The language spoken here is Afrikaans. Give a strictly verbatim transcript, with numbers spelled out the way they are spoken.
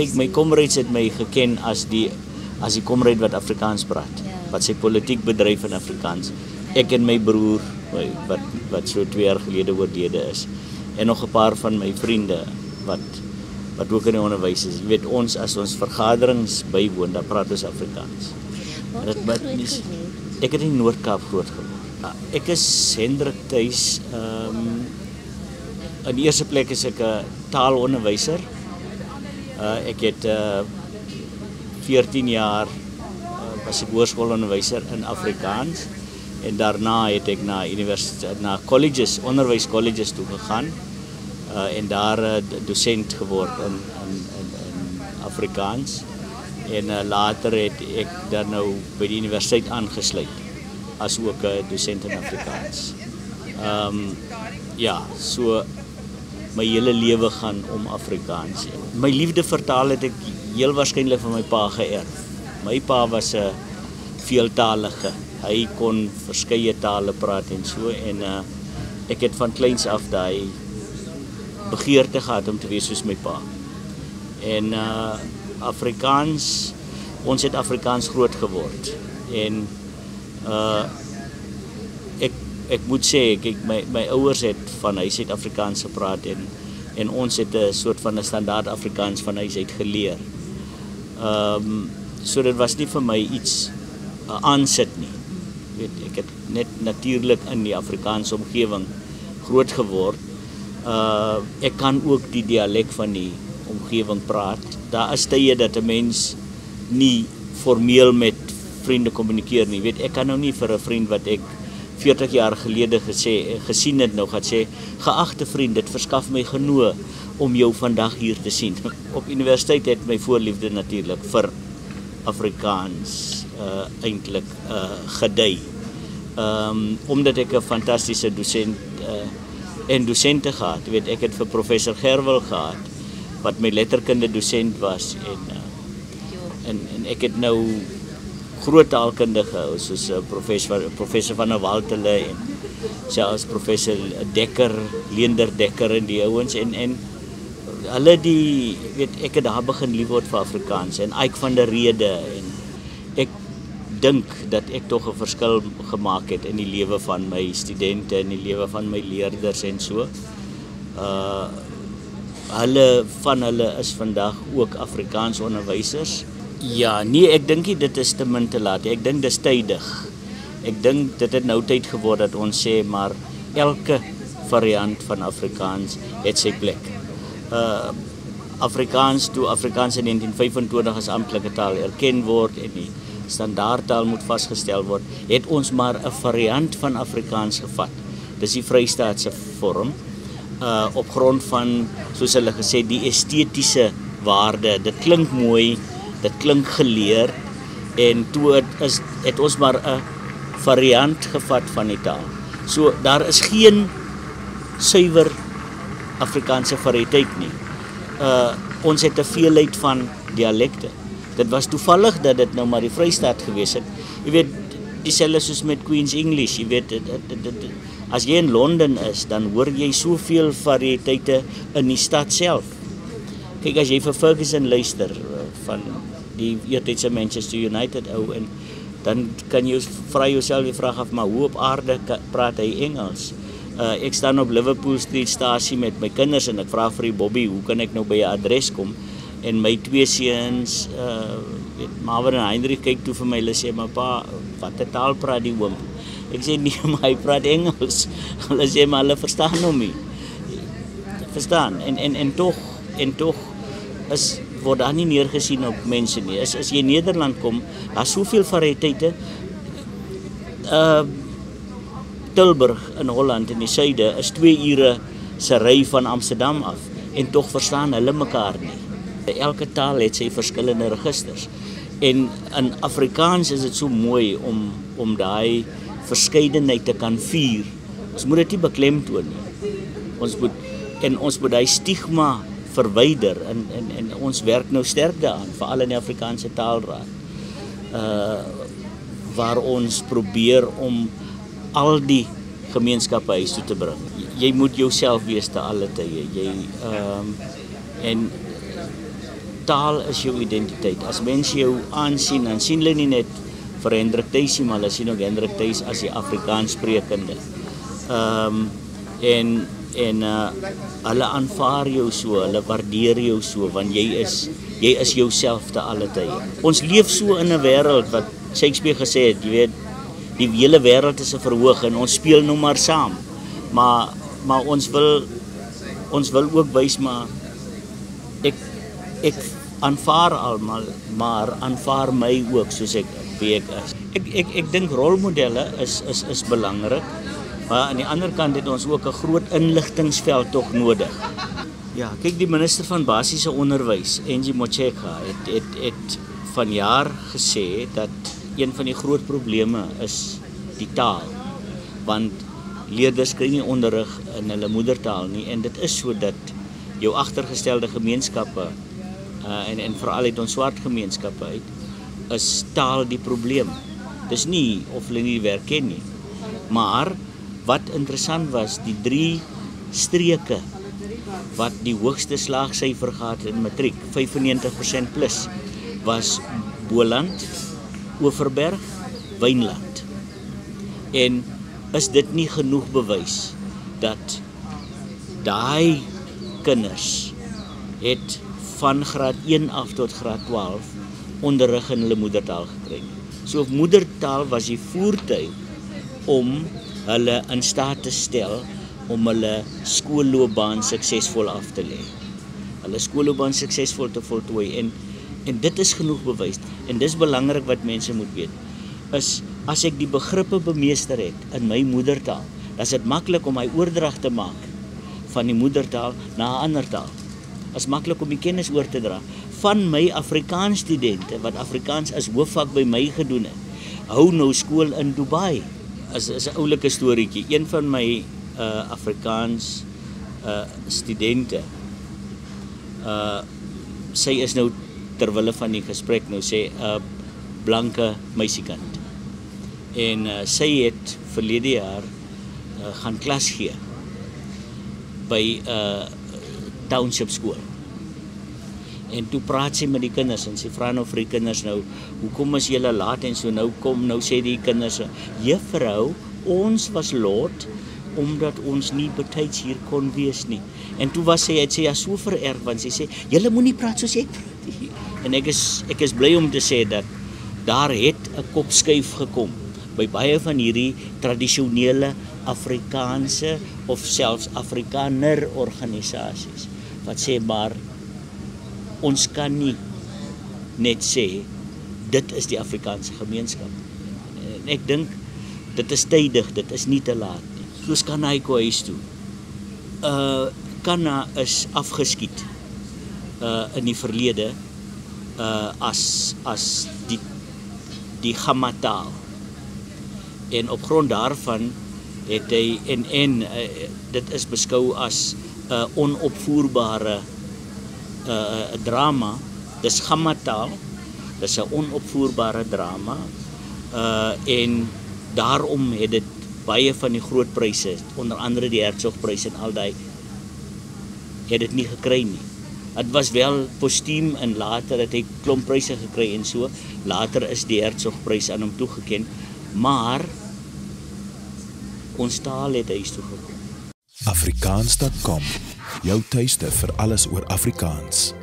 Kijk, my comrades het my geken as die as die comrade wat Afrikaans praat, wat sy politiek bedryf in Afrikaans. Ek en my broer, my, wat, wat so twee jaar gelede oorlede is, en nog 'n paar van my vriende, wat, wat ook in die onderwys is. Jy weet, ons, as ons vergaderings bywoon, dan praat ons Afrikaans. Waar het jy groot geword? Ek het in Noord-Kaap groot geword. Ek is Hendrik Thuis. Um, in die eerste plek is ek 'n taalonderwyser. Uh, ek het uh, veertien jaar uh, was ek hoërskoolonderwyser in Afrikaans en daarna het ek na universiteit, na colleges, onderwyscolleges toe gegaan uh, en daar uh, dosent geword in, in, in, in Afrikaans en uh, later het ek dan nou by die universiteit aangesluit as ook 'n uh, dosent in Afrikaans. Um, ja, so my hele lewe gaan om Afrikaans. My liefde vir taal het ek heel waarskynlik van my pa geërf. My pa was 'n veeltalige. Hy kon verskeie tale praat en so en uh, ek het van kleins af daai begeerte gehad om te wees soos my pa. En uh, Afrikaans, ons het Afrikaans groot geword en uh, ek ek moet sê ek, my my ouers het van huis uit Afrikaans gepraat en en ons het 'n soort van 'n standaard Afrikaans van huis uit geleer. Ehm um, so dit was nie vir my iets uh, aansit nie. Weet ek het net natuurlik in die Afrikaanse omgewing groot geword. Uh ek kan ook die dialek van die omgewing praat. Daar is tye dat 'n mens nie formeel met vriende kommunikeer nie. Weet ek kan nou nie vir 'n vriend wat ek veertig jaar gelede gesê gesien het nou gaan sê geagte vriend, dit verskaf my genoeg om jou vandag hier te sien. Op universiteit het my voorliefde natuurlik vir Afrikaans uh, eintlik uh, gedei. Um, omdat ek 'n fantastiese dosent uh, en dosente gehad, weet ek het vir professor Gerwel gehad wat my letterkunde dosent was en uh, en en ek het nou groot taalkundige soos uh, professor professor van der Waltele en selfs professor Dekker, Leender Dekker en die ouens en en hulle die weet ek het daar begin lief word vir Afrikaans en Ike van der Rede en ek dink dat ek tog 'n verskil gemaak het in die lewe van my studente en die lewe van my leerders en so. Uh hulle van hulle is vandag ook Afrikaans onderwysers. Ja, nee, ek dink nie dit is te min te laat. Ek dink dis tydig. Ek dink dit het nou tyd geword dat ons sê maar elke variant van Afrikaans het sy plek. Uh Afrikaans toe Afrikaans in negentien vyfentwintig as amptelike taal erken word en die standaardtaal moet vasgestel word, het ons maar 'n variant van Afrikaans gevat. Dis die Vrystaatse vorm uh op grond van soos hulle gesê die estetiese waarde. Dit klink mooi, dit klink geleer en toe het, is, het ons maar 'n variant gevat van die taal. So daar is geen suiwer Afrikaanse variëteit nie. Uh, ons het 'n veelheid van dialekte. Dit was toevallig dat dit nou maar die Vrystaat gewees het. Jy weet, dieselfde soos met Queen's English, jy weet, dit, dit, dit, as jy in Londen is, dan hoor jy soveel variëteite in die stad self. Kyk, as jy vir Ferguson luister van die eertydse Manchester United ou en dan kan jy vra jouself die vraag af, maar hoe op aarde praat hy Engels? Uh, ek staan op Liverpool Street stasie met my kinders en ek vra vir die Bobby, hoe kan ek nou by 'n adres kom? En my twee seuns, uh, weet, Marvin en Heinrich kyk toe vir my, hulle sê, maar pa, watter taal praat die oom? Ek sê, nee, maar hy praat Engels. Hulle sê, maar hulle verstaan hom nie. Verstaan? En, en, en toch, en toch is word daar nie neergesien op mense nie. As, as jy in Nederland kom, daar is soveel variëteite. Uh, Tilburg in Holland in die suide is twee ure se ry van Amsterdam af en tog verstaan hulle mekaar nie. Elke taal het sy verskillende registers. En in Afrikaans is dit so mooi om om daai verskeidenheid te kan vier. Ons moet dit nie beklemtoon nie. Ons moet en ons moet daai stigma verwyder en en en ons werk nou sterk daaraan, veral in die Afrikaanse Taalraad. Uh waar ons probeer om al die gemeenskappe huis toe te bring. Jy moet jouself wees te alle tye. Jy ehm um, en taal is jou identiteit. As mense jou aansien, dan sien hulle nie net vir Hendrik Thys nie, maar hulle sien ook Hendrik Thys as die Afrikaans sprekende. Um, en en uh, hulle aanvaar jou so, hulle waardeer jou so, want jy is jy is jouself te alle tye. Ons leef so in 'n wêreld wat Shakespeare gesê het, jy weet, die hele wêreld is 'n verhoog en ons speel nou maar saam. Maar maar ons wil ons wil ook wys maar ek ek aanvaar almal, maar aanvaar my ook soos ek wie ek is. Ek ek ek dink rolmodelle is is is belangrik. Maar aan die ander kant het ons ook 'n groot inligtingsveld tog nodig. Ja, kyk, die minister van basiese onderwys, Angie Motshekga, het het het vanjaar gesê dat een van die groot probleme is die taal. Want leerders kry nie onderrig in hulle moedertaal nie en dit is sodat jou agtergestelde gemeenskappe uh, en en veral uit ons swart gemeenskappe uit is taal die probleem. Dis nie of hulle nie die werk ken nie. Maar wat interessant was, die drie streke wat die hoogste slaagsyfer gehad het in matriek, vyfennegentig persent plus, was Boland, Oeverberg, Wynland. En is dit nie genoeg bewys dat daai kinders het van graad een af tot graad twaalf onderrig in hulle moedertaal gekry. So moedertaal was die voertuig om hulle in staat te stel om hulle skoolloopbaan suksesvol af te lê. Hulle skoolloopbaan suksesvol te voltooi en en dit is genoeg bewys en dis belangrik wat mense moet weet. Is as ek die begrippe bemeester het in my moedertaal, dan is dit maklik om my oordrag te maak van die moedertaal na 'n ander taal. Is maklik om die kennis oor te dra van my Afrikaans studente wat Afrikaans as hoofvak by my gedoen het. Hou nou skool in Dubai. Is is 'n oulike storieetjie. Een van my uh, Afrikaans uh, studente, uh, sy is nou terwille van die gesprek nou sê 'n uh, blanke meisiekant. En uh, sy het verlede jaar uh, gaan klas gee by 'n uh, township skool. En toe praat sy met die kinders en sy vra nou vir die kinders nou, hoekom is julle laat en so nou kom, nou sê die kinders, juffrou, ons was laat omdat ons nie betyds hier kon wees nie. En toe was sy, het sy ja so vererg, want sy sê, julle moenie praat soos ek praat. En ek is, ek is bly om te sê dat daar het 'n kopskuif gekom by baie van hierdie tradisionele Afrikaanse of selfs Afrikaner organisasies, wat sê maar, ons kan nie net sê, dit is die Afrikaanse gemeenskap. En ek dink, dit is tydig, dit is nie te laat nie. Soos Kanaiko huis toe. Uh, Kana is afgeskiet uh, in die verlede uh, as, as die, die Gamma-taal. En op grond daarvan het hy, en, en uh, dit is beskou as uh, onopvoerbare Uh, drama, dis Gamma-taal, dis 'n onopvoerbare drama uh, en daarom het dit baie van die groot pryse, onder andere die Hertzogprys en al daai, het dit nie gekry nie. Het was wel postuum en later het hy klomp pryse gekry en so, later is die Hertzogprys aan hom toegeken, maar ons taal het huis toe gekom. Afrikaans punt com, jou tuiste vir alles oor Afrikaans.